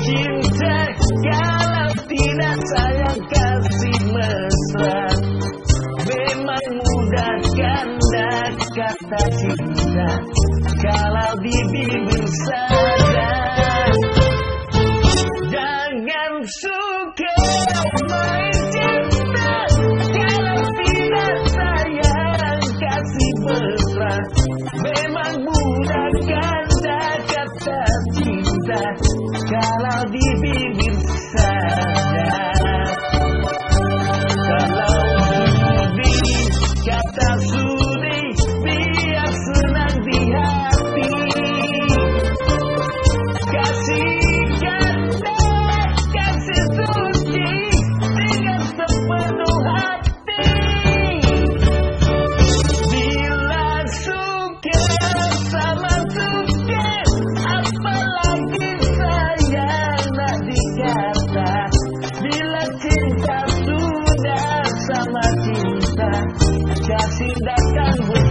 cinta, kalau tidak sayang kasih mesra. Memang mudah kanda kata cinta, kalau di bibir saja. Jangan suka main cinta, kalau tidak sayang kasih mesra. Memang mudah kanda kata cinta, kalau di bibir saja. Kalau sudi kata sudi, biar senang di hati. Kasih kanda kasih suci dengan sepenuh hati. Bila suka sama suka, apalagi sayang nak dikata. Bila cinta sudah sama cinta, kasih datang